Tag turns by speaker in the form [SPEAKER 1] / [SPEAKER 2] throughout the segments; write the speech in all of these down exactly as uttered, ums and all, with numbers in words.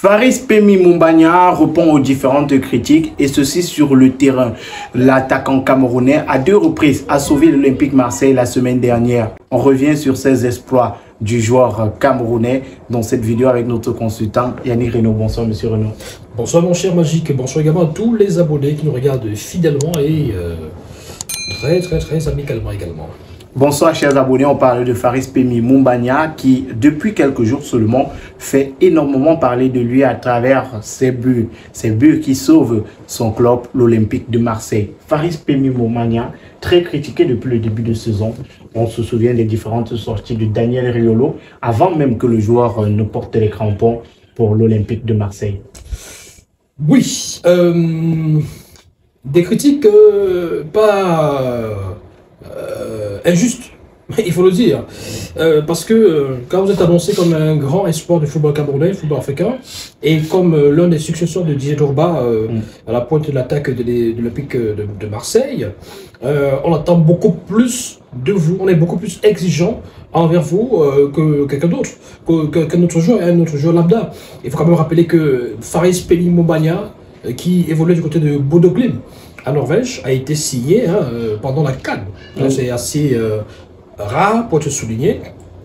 [SPEAKER 1] Faris Pemi Moumbagna répond aux différentes critiques et ceci sur le terrain. L'attaquant camerounais à deux reprises a sauvé l'Olympique Marseille la semaine dernière. On revient sur ces exploits du joueur camerounais dans cette vidéo avec notre consultant Yannick Renaud. Bonsoir monsieur Renaud.
[SPEAKER 2] Bonsoir mon cher Magique, bonsoir également à tous les abonnés qui nous regardent fidèlement et euh, très très très amicalement également.
[SPEAKER 1] Bonsoir chers abonnés, on parle de Faris Pemi Moumbagna qui depuis quelques jours seulement fait énormément parler de lui à travers ses buts, ses buts qui sauvent son club, l'Olympique de Marseille. Faris Pemi Moumbagna, très critiqué depuis le début de saison. On se souvient des différentes sorties de Daniel Riolo avant même que le joueur ne porte les crampons pour l'Olympique de Marseille.
[SPEAKER 2] Oui, euh, des critiques euh, pas euh, injustes, il faut le dire, euh, parce que euh, quand vous êtes annoncé comme un grand espoir du football camerounais, du football africain, et comme euh, l'un des successeurs de Didier Drogba euh, mm. à la pointe de l'attaque de, de l'Olympique de, de Marseille, euh, on attend beaucoup plus de vous, on est beaucoup plus exigeant envers vous euh, que quelqu'un d'autre, que, que, que notre joueur, un autre joueur lambda. Il faut quand même rappeler que Faris Pemi Moumbagna, euh, qui évoluait du côté de Bodo Glimt à Norvège, a été signé hein, euh, pendant la CAN. Mm. C'est assez euh, rare pour te souligner.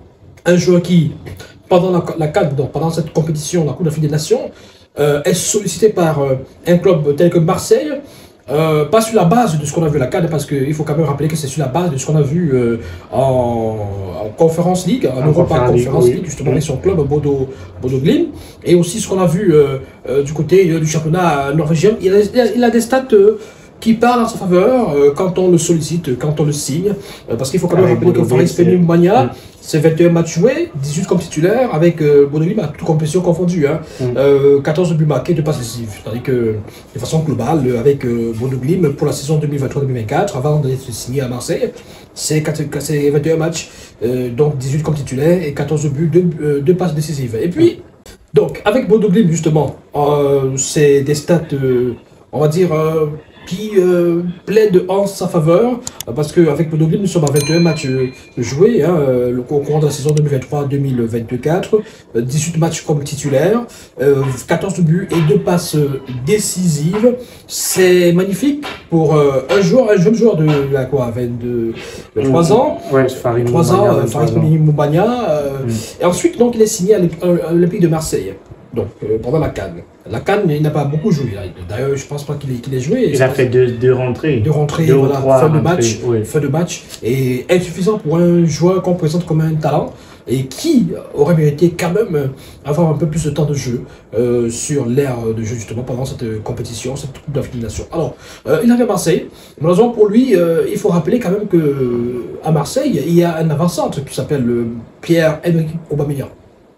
[SPEAKER 2] Un joueur qui, pendant la, la CAN, donc pendant cette compétition, la Coupe d'Afrique des Nations, euh, est sollicité par euh, un club tel que Marseille. Euh, pas sur la base de ce qu'on a vu à la CAN, parce qu'il faut quand même rappeler que c'est sur la base de ce qu'on a vu euh, en, en Conférence League, en, en Europa Conférence League, League, justement, avec son club Bodo, Bodo Glimt, et aussi ce qu'on a vu euh, euh, du côté euh, du championnat norvégien. Il a, il a, il a des stats euh, qui parlent en sa faveur euh, quand on le sollicite, quand on le signe, euh, parce qu'il faut quand même rappeler que Faris Pemi Moumbagna, c'est vingt et un matchs joués, dix-huit comme titulaire, avec euh, Bodo Glimt à toute compétition confondue, hein. mm. euh, quatorze buts marqués, deux passes décisives. C'est-à-dire que, de façon globale, avec euh, Bodo Glimt pour la saison deux mille vingt-trois deux mille vingt-quatre, avant d'être signé à Marseille, c'est vingt et un matchs, euh, donc dix-huit comme titulaire et quatorze buts, deux passes décisives. Et puis, donc, avec Bodo Glimt, justement, euh, c'est des stats, euh, on va dire, euh, qui euh, plaide en sa faveur, parce qu'avec Bodo Glimt, nous sommes à vingt et un matchs euh, joués hein, euh, au courant de la saison deux mille vingt-trois deux mille vingt-quatre, euh, dix-huit matchs comme titulaire, euh, quatorze buts et deux passes euh, décisives. C'est magnifique pour euh, un joueur, un jeune joueur de là, quoi, vingt-deux, vingt-trois ans,
[SPEAKER 1] ouais, Faris
[SPEAKER 2] trois ans, euh, Faris Pemi Moumbagna, euh, mm. et ensuite donc il est signé à l'Olympique de Marseille. Donc, euh, pendant la CAN. La CAN, il n'a pas beaucoup joué. D'ailleurs, je ne pense pas qu'il ait, qu'il ait joué.
[SPEAKER 1] Il a fait deux, deux rentrées.
[SPEAKER 2] Deux rentrées,
[SPEAKER 1] deux
[SPEAKER 2] voilà,
[SPEAKER 1] trois
[SPEAKER 2] fin de
[SPEAKER 1] rentrées,
[SPEAKER 2] match.
[SPEAKER 1] oui.
[SPEAKER 2] Fin de match. Et insuffisant pour un joueur qu'on présente comme un talent et qui aurait mérité quand même avoir un peu plus de temps de jeu euh, sur l'ère de jeu, justement, pendant cette compétition, cette Coupe d'Afrique des Nations. Alors, euh, il arrive à Marseille. Malheureusement pour lui, euh, il faut rappeler quand même qu'à Marseille, il y a un avant-centre qui s'appelle Pierre-Emerick Aubameyang.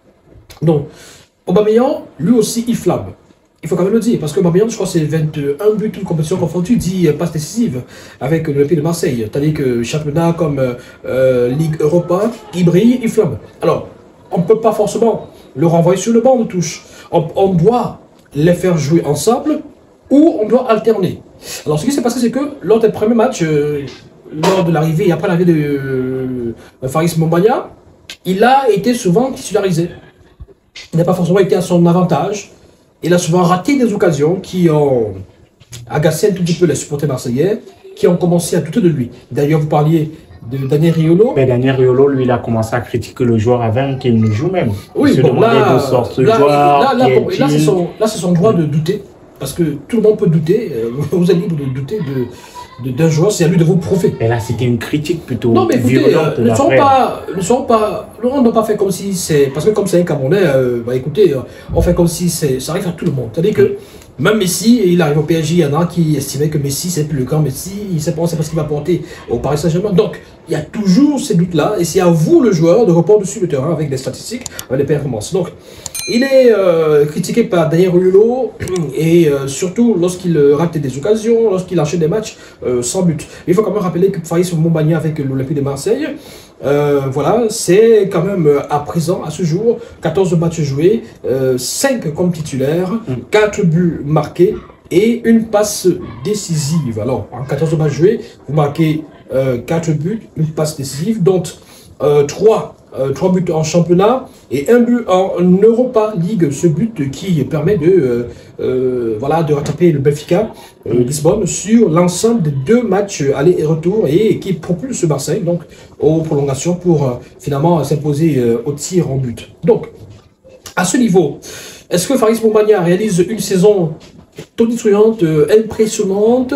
[SPEAKER 2] Donc, Aubameyang, lui aussi, il flamme. Il faut quand même le dire, parce que Aubameyang, je crois que c'est vingt et un buts, toute compétition confondue, dit euh, passe décisive avec l'Olympique de Marseille. C'est-à-dire que championnat comme euh, Ligue Europa, il brille, il flamme. Alors, on ne peut pas forcément le renvoyer sur le banc de touche. On, on doit les faire jouer ensemble ou on doit alterner. Alors, ce qui s'est passé, c'est que lors des premiers matchs, euh, lors de l'arrivée et après l'arrivée de euh, Faris Moumbagna, il a été souvent titularisé. Il n'a pas forcément été à son avantage. Il a souvent raté des occasions qui ont agacé un tout petit peu les supporters marseillais, qui ont commencé à douter de lui. D'ailleurs, vous parliez de Daniel Riolo.
[SPEAKER 1] Mais Daniel Riolo, lui, il a commencé à critiquer le joueur avant qu'il ne joue même.
[SPEAKER 2] Oui,
[SPEAKER 1] il
[SPEAKER 2] bon,
[SPEAKER 1] se
[SPEAKER 2] là,
[SPEAKER 1] de sort ce
[SPEAKER 2] là,
[SPEAKER 1] joueur.
[SPEAKER 2] Là, là, là, là c'est son, son droit de douter. Parce que tout le monde peut douter. Vous êtes libre de douter de... d'un joueur, c'est à lui de vous prouver.
[SPEAKER 1] Mais là, c'était une critique plutôt
[SPEAKER 2] non, mais écoutez,
[SPEAKER 1] violente.
[SPEAKER 2] Euh, ne sont pas, ne sont pas, on n'a pas fait comme si c'est, parce que comme c'est un Camerounais, euh, bah écoutez, euh, on fait comme si c'est, ça arrive à tout le monde. C'est-à-dire que même Messi, il arrive au P S G, il y en a qui estimaient que Messi c'est plus le grand Messi, il sait pas, c'est pas ce qu'il va apporter au Paris Saint-Germain. Donc, il y a toujours ces doutes-là, et c'est à vous le joueur de reprendre dessus le terrain avec des statistiques, avec des performances. Donc, il est euh, critiqué par Daniel Riolo et euh, surtout lorsqu'il euh, rate des occasions, lorsqu'il enchaîne des matchs euh, sans but. Il faut quand même rappeler que Faris Moumbagna avec l'Olympique de Marseille, euh, voilà, c'est quand même euh, à présent, à ce jour, quatorze matchs joués, euh, cinq comme titulaire, quatre buts marqués et une passe décisive. Alors, en quatorze matchs joués, vous marquez euh, quatre buts, une passe décisive, dont euh, trois euh, trois buts en championnat et un but en Europa League. Ce but qui permet de, euh, euh, voilà, de rattraper le Benfica euh, Lisbonne sur l'ensemble des deux matchs aller et retour et qui propulse Marseille donc aux prolongations pour euh, finalement s'imposer euh, au tir en but. Donc, à ce niveau, est-ce que Faris Moumbagna réalise une saison tonitruante, euh, impressionnante?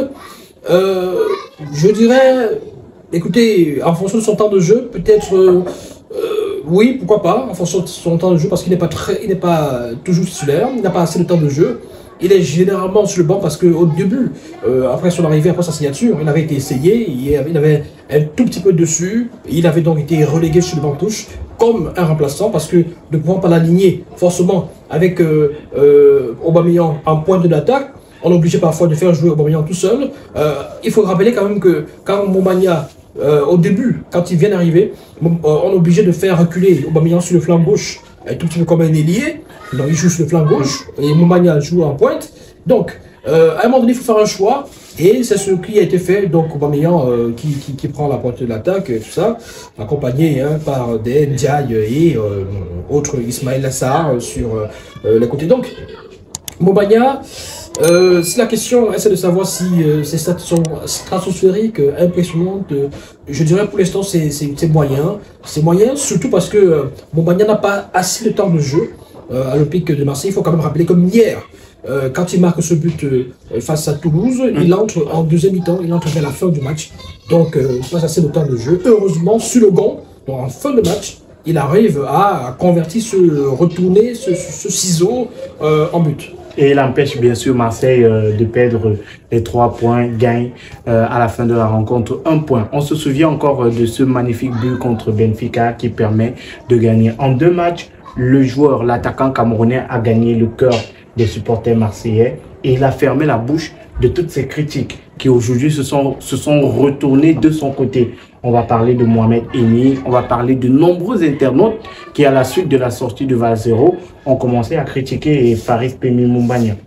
[SPEAKER 2] euh, Je dirais, écoutez, en fonction de son temps de jeu, peut-être, euh, euh, oui, pourquoi pas, en fonction de son temps de jeu, parce qu'il n'est pas très, il n'est pas toujours titulaire, il n'a pas assez de temps de jeu. Il est généralement sur le banc parce qu'au début, euh, après son arrivée, après sa signature, il avait été essayé, il avait, il avait un tout petit peu dessus, il avait donc été relégué sur le banc touche comme un remplaçant parce que ne pouvant pas l'aligner forcément avec euh, euh, Aubameyang en pointe de l'attaque, on est obligé parfois de faire jouer Aubameyang tout seul. Euh, il faut rappeler quand même que quand Moumbagna, euh, au début, quand il vient d'arriver, on est obligé de faire reculer Aubameyang sur le flanc gauche, un tout petit peu comme un ailier. Donc il joue sur le flanc gauche et Moumbagna joue en pointe. Donc euh, à un moment donné, il faut faire un choix et c'est ce qui a été fait. Donc Aubameyang euh, qui, qui, qui prend la pointe de l'attaque et tout ça, accompagné hein, par des Ndiaye et euh, autres Ismaël Lassar sur euh, les côtés. Donc Moumbagna, euh, si la question est de savoir si euh, ces stats sont stratosphériques, euh, impressionnantes, euh, je dirais pour l'instant c'est moyen. C'est moyen, surtout parce que euh, Moumbagna n'a pas assez de temps de jeu. Euh, à l'Olympique de Marseille, il faut quand même rappeler comme hier, euh, quand il marque ce but euh, face à Toulouse, mmh. il entre en deuxième mi-temps, il entre vers la fin du match, donc euh, il passe assez de temps de jeu. Heureusement, sur le gond, donc en fin de match, il arrive à, à convertir ce retourner, ce, ce ciseau euh, en but.
[SPEAKER 1] Et il empêche bien sûr Marseille euh, de perdre les trois points, gagne euh, à la fin de la rencontre un point. On se souvient encore euh, de ce magnifique but contre Benfica qui permet de gagner en deux matchs. Le joueur, l'attaquant camerounais, a gagné le cœur des supporters marseillais et il a fermé la bouche de toutes ces critiques qui aujourd'hui se sont, se sont retournées de son côté. On va parler de Mohamed Eni, on va parler de nombreux internautes qui, à la suite de la sortie de Valzero, ont commencé à critiquer Faris Moumbagna.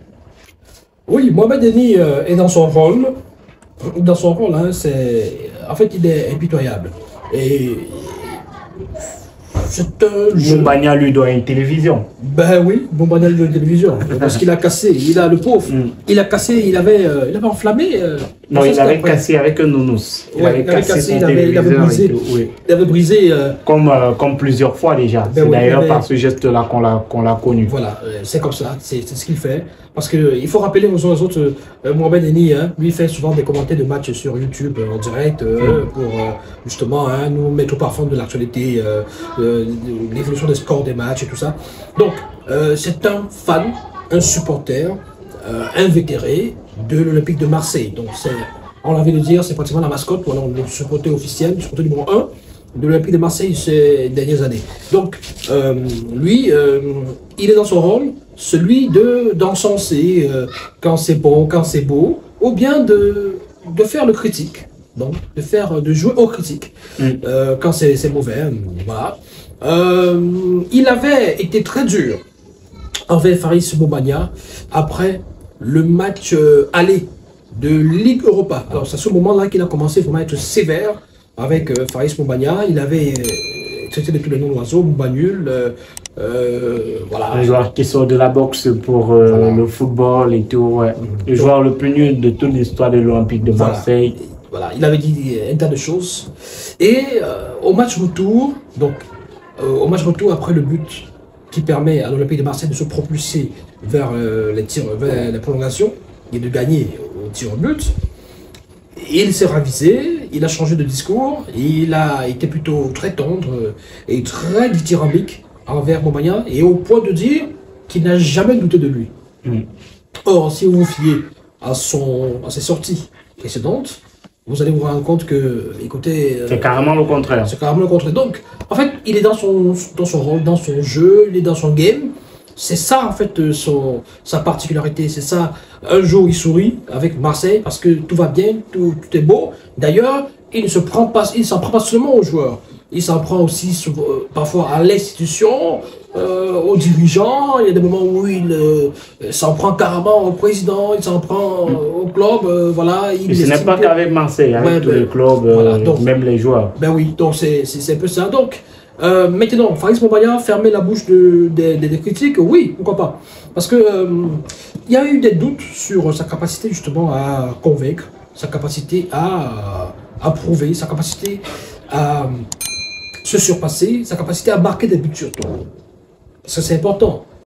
[SPEAKER 2] Oui, Mohamed Eni euh, est dans son rôle. Dans son rôle, hein, c'est en fait, il est impitoyable. Et
[SPEAKER 1] Moumbagna lui doit une télévision.
[SPEAKER 2] Ben oui, Moumbagna lui doit une télévision. Parce qu'il a cassé, il a le pauvre. Mm. Il a cassé, il avait, euh, il avait enflammé. Euh,
[SPEAKER 1] non, il avait cassé avec un nounous. Il,
[SPEAKER 2] ouais,
[SPEAKER 1] avait,
[SPEAKER 2] il avait
[SPEAKER 1] cassé,
[SPEAKER 2] cassé,
[SPEAKER 1] son
[SPEAKER 2] il avait, il avait brisé.
[SPEAKER 1] Oui.
[SPEAKER 2] Il avait brisé. Euh,
[SPEAKER 1] comme, euh, comme plusieurs fois déjà. Ben c'est oui, d'ailleurs avait... par ce geste-là qu'on l'a qu'on l'a connu.
[SPEAKER 2] Voilà, euh, c'est comme ça, c'est ce qu'il fait. Parce qu'il faut rappeler aux autres, euh, Mohamed Eni, hein, lui fait souvent des commentaires de matchs sur YouTube euh, en direct euh, mm. pour euh, justement hein, nous mettre au parfum de l'actualité, euh, euh, l'évolution des scores des matchs et tout ça. Donc, euh, c'est un fan, un supporter euh, invétéré de l'Olympique de Marseille. Donc, on a envie de dire, c'est pratiquement la mascotte, ou alors le supporter officiel, le supporter numéro un de l'Olympique de Marseille ces dernières années. Donc, euh, lui, euh, il est dans son rôle, celui de d'encenser euh, quand c'est bon, quand c'est beau, ou bien de, de faire le critique, donc de faire de jouer aux critiques mm. euh, quand c'est mauvais. Voilà. Euh, il avait été très dur envers Faris Moumbagna après le match euh, aller de Ligue Europa. Alors, c'est à ce moment-là qu'il a commencé vraiment à être sévère avec euh, Faris Moumbagna. Il avait euh, traité de tous les noms d'oiseaux, Moumbagna, euh, euh, voilà.
[SPEAKER 1] Un joueur qui sort de la boxe pour euh, voilà. le football et tout. Ouais. Le Donc, joueur le plus nul de toute l'histoire de l'Olympique de Marseille.
[SPEAKER 2] Voilà. voilà, il avait dit un tas de choses. Et euh, au match retour, donc euh, au match retour après le but qui permet à l'Olympique de Marseille de se propulser vers euh, les tirs, vers les prolongations et de gagner au tir au but. Il s'est ravisé, il a changé de discours, il a été plutôt très tendre et très dithyrambique envers Moumbagna, et au point de dire qu'il n'a jamais douté de lui. Mm. Or, si vous vous fiez à, son, à ses sorties précédentes, vous allez vous rendre compte que, écoutez...
[SPEAKER 1] C'est euh, carrément le contraire.
[SPEAKER 2] C'est carrément le contraire. Donc, en fait, il est dans son, dans son rôle, dans son jeu, il est dans son game. C'est ça, en fait, son, sa particularité. C'est ça. Un jour, il sourit avec Marseille parce que tout va bien, tout, tout est beau. D'ailleurs, il ne se prend pas, il s'en prend pas seulement aux joueurs. Il s'en prend aussi sur, euh, parfois à l'institution, euh, aux dirigeants. Il y a des moments où il euh, s'en prend carrément au président, il s'en prend euh, au club. Euh, voilà. Il
[SPEAKER 1] Et ce n'est pas qu'avec Marseille, avec ouais, tous ben, les clubs, voilà, donc, même les joueurs.
[SPEAKER 2] Ben oui, donc c'est un peu ça. Donc, Euh, maintenant, Faris Moumbagna, fermer la bouche de, de, de, des critiques, oui, pourquoi pas. Parce que euh, il y a eu des doutes sur sa capacité justement à convaincre, sa capacité à, à prouver, sa capacité à se surpasser, sa capacité à marquer des buts surtout. Parce que c'est important.